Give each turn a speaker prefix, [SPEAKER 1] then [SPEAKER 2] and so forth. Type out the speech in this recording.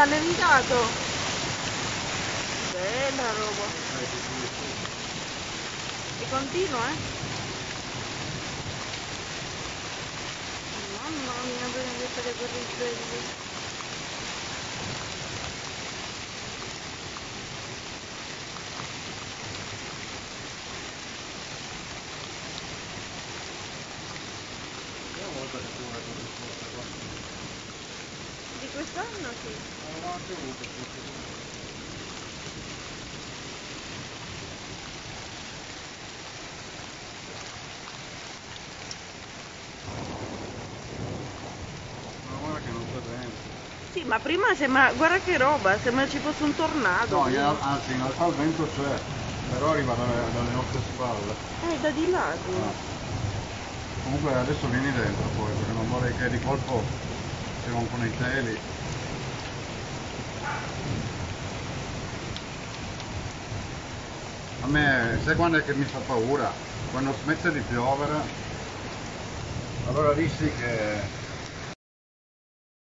[SPEAKER 1] ha nevicato. Bella roba. E continua, Mamma mia, benedetta le corrispettive. Di quest'anno sì.
[SPEAKER 2] Non ho anche avuto questo. Guarda che non c'è dentro.
[SPEAKER 1] Sì, ma prima sembra, guarda che roba, sembra ci fosse un tornado.
[SPEAKER 2] No, anzi in realtà il vento c'è, però arriva dalle nostre spalle.
[SPEAKER 1] Da di là, sì.
[SPEAKER 2] Comunque adesso vieni dentro poi, perché non vorrei che di colpo si rompono i teli. A me, sai quando è che mi fa paura? Quando smette di piovere, allora lì sì che